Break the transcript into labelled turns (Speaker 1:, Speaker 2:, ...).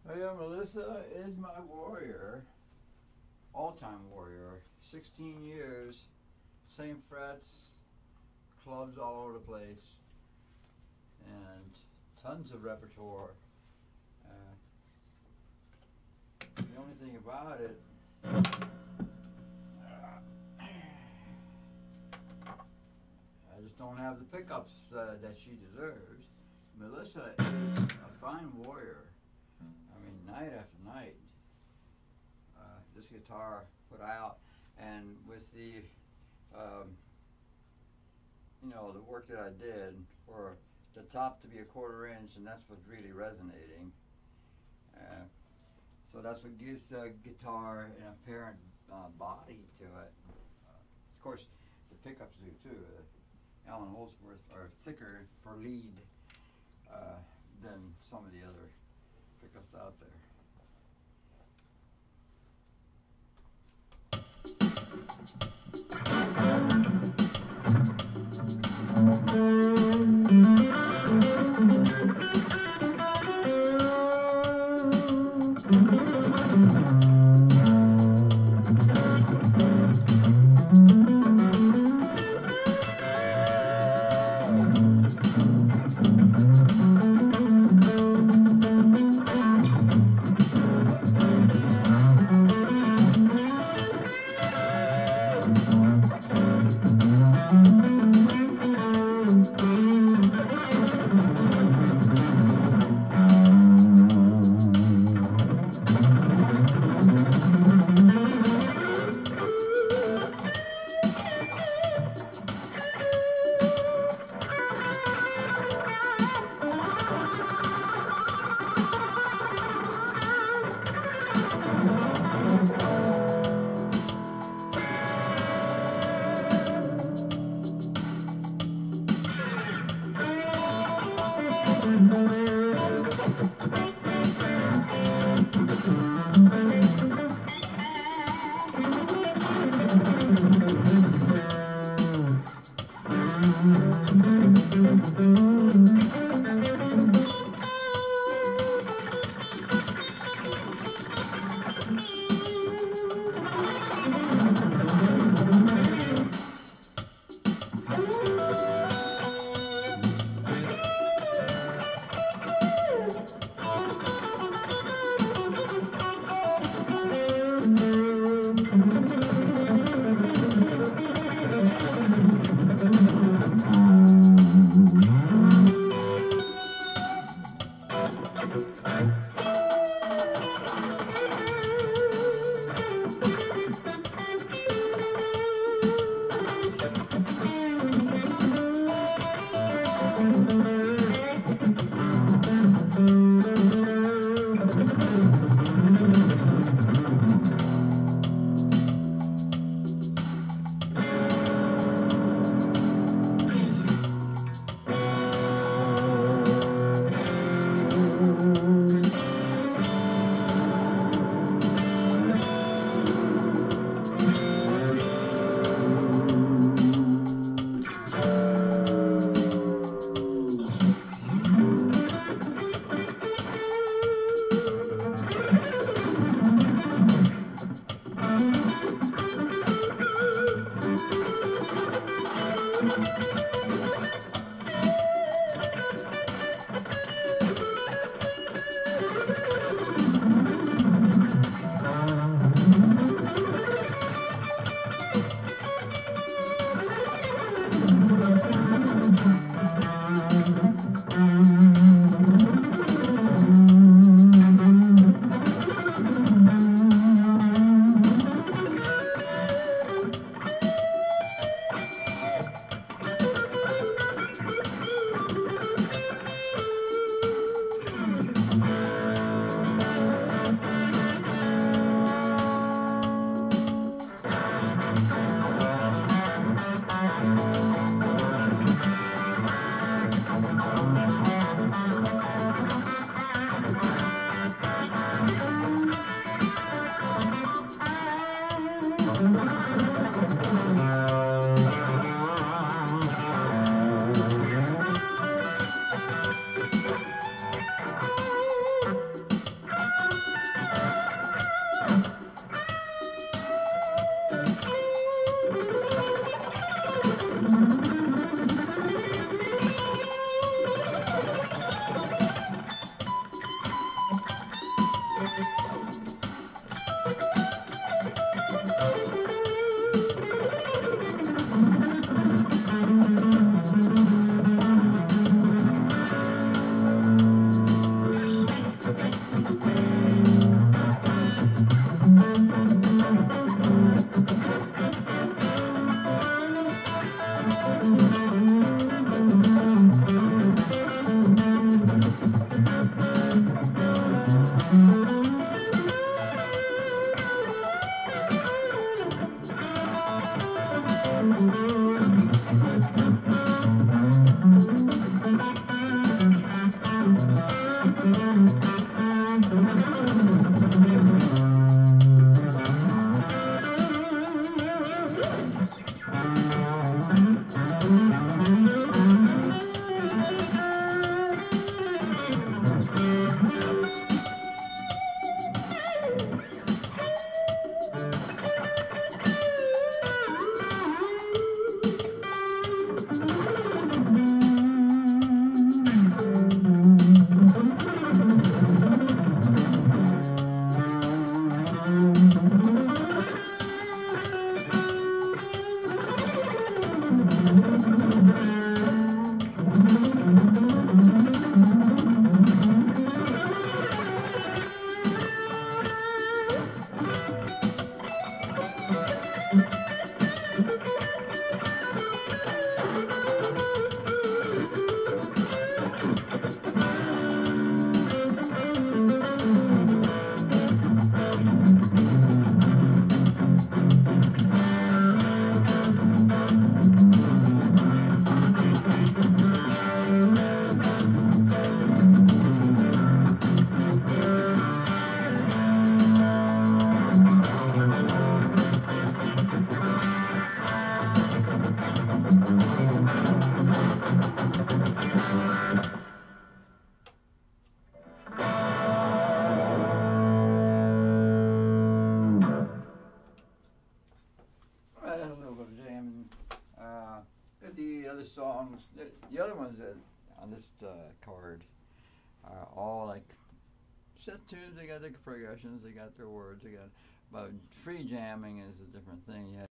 Speaker 1: Oh yeah, Melisa is my warrior. All-time warrior. 16 years, same frets, clubs all over the place, and tons of repertoire. The only thing about it, I just don't have the pickups that she deserves. Melisa is a fine warrior. I mean, night after night, this guitar put out, and with the, the work that I did for the top to be a 1/4 inch, and that's what's really resonating. So that's what gives the guitar an apparent body to it. Of course, the pickups do too. Alan Holdsworth are thicker for lead than some of the other pickups out there. other songs, the other ones that on this card are all like set tunes. They got their progressions, they got their words, they got. But free jamming is a different thing. You